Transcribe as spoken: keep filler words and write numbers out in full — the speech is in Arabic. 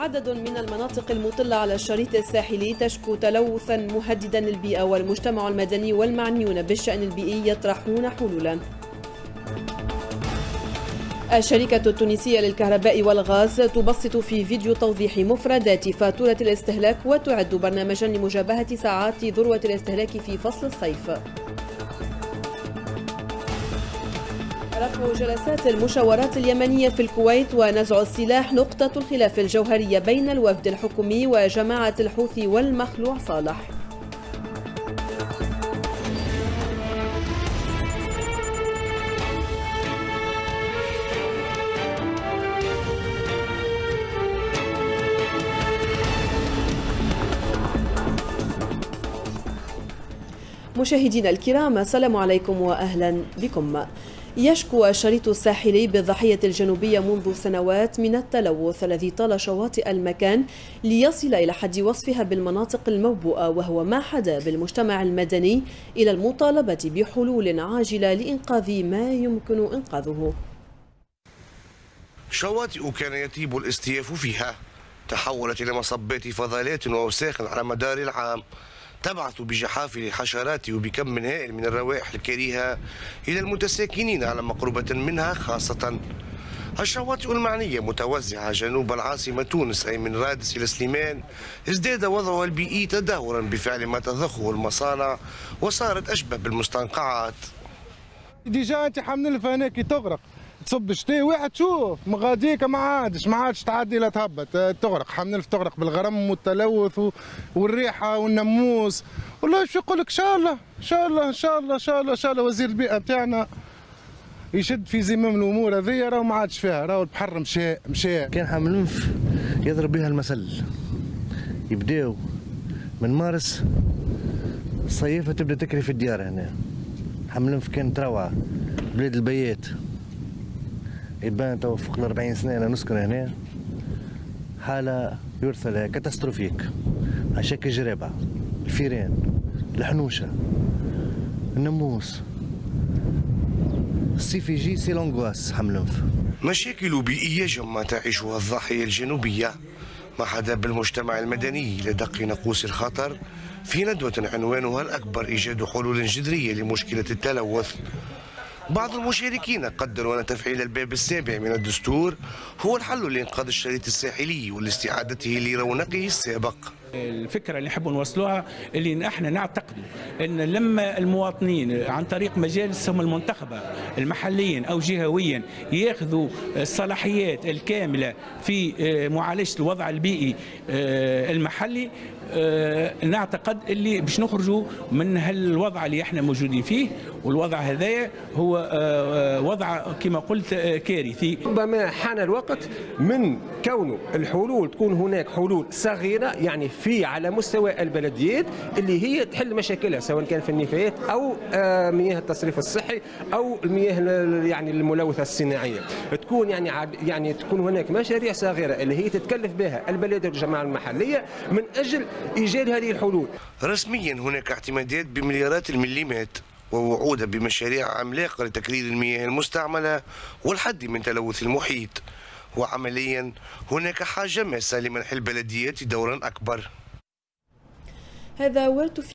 عدد من المناطق المطلة على الشريط الساحلي تشكو تلوثا مهددا للبيئة، والمجتمع المدني والمعنيون بالشأن البيئي يطرحون حلولا. الشركة التونسية للكهرباء والغاز تبسط في فيديو توضيح مفردات فاتورة الاستهلاك وتعد برنامجا لمجابهة ساعات ذروة الاستهلاك في فصل الصيف. رفع جلسات المشاورات اليمنية في الكويت ونزع السلاح نقطة الخلاف الجوهرية بين الوفد الحكومي وجماعة الحوثي والمخلوع صالح. مشاهدينا الكرام، السلام عليكم وأهلا بكم. يشكو الشريط الساحلي بالضاحية الجنوبية منذ سنوات من التلوث الذي طال شواطئ المكان ليصل إلى حد وصفها بالمناطق الموبوءة، وهو ما حدا بالمجتمع المدني إلى المطالبة بحلول عاجلة لإنقاذ ما يمكن إنقاذه. شواطئ كان يطيب الاستياف فيها تحولت إلى مصبات فضلات وأوساخ على مدار العام، تبعث بجحافل الحشرات وبكم هائل من الروائح الكريهة إلى المتساكنين على مقربة منها، خاصة الشواطئ المعنية متوزعة جنوب العاصمة تونس أي من رادس إلى سليمان. ازداد وضعها البيئي تدهورا بفعل ما تضخه المصانع وصارت أشبه بالمستنقعات. ديجا أنت حمل هناك تغرق، تصب شتي واحد شوف مغاديك ما عادش ما عادش تعدي لا تهبط تغرق، حمل تغرق بالغرم والتلوث والريحه والنموس. والله شو يقول لك ان شاء الله ان شاء الله ان شاء الله ان شاء الله ان شاء الله وزير البيئه نتاعنا يشد في زمام الامور هذيا، راهو ما عادش فيها، راهو البحر مشى مشى. كان حمل الانف يضرب بها المثل، يبداو من مارس الصيفه تبدا تكري في الديار هنا. حمل الانف كانت روعه، بلاد البيات يبان تو فوق ال أربعين سنة أنا نسكن هنا، حالة يرثى لها كاتاستروفيك، عشاك الجرابة، الفيران، الحنوشة، النموس، الصيف يجي سي لونغواس حمل انف. مشاكل بيئية جمة تعيشها الضاحية الجنوبية ما حدا بالمجتمع المدني لدق ناقوس الخطر في ندوة عنوانها الأكبر إيجاد حلول جذرية لمشكلة التلوث. بعض المشاركين قدروا أن تفعيل الباب السابع من الدستور هو الحل لإنقاذ الشريط الساحلي ولاستعادته لرونقه السابق. الفكرة اللي نحب نوصلوها اللي احنا نعتقد ان لما المواطنين عن طريق مجالسهم المنتخبة المحليا او جهويا ياخذوا الصلاحيات الكاملة في معالجة الوضع البيئي المحلي، نعتقد اللي باش نخرجوا من هالوضع اللي احنا موجودين فيه، والوضع هذايا هو وضع كما قلت كارثي. ربما حان الوقت من كونه الحلول تكون هناك حلول صغيرة، يعني في على مستوى البلديات اللي هي تحل مشاكلها، سواء كان في النفايات او مياه التصريف الصحي او المياه يعني الملوثة الصناعية، تكون يعني يعني تكون هناك مشاريع صغيرة اللي هي تتكلف بها البلديات والجماعة المحلية من اجل ايجاد هذه الحلول. رسميا هناك اعتمادات بمليارات المليمات ووعود بمشاريع عملاقة لتكرير المياه المستعملة والحد من تلوث المحيط، وعمليا هناك حاجة ماسة لمنح البلديات دورا أكبر. هذا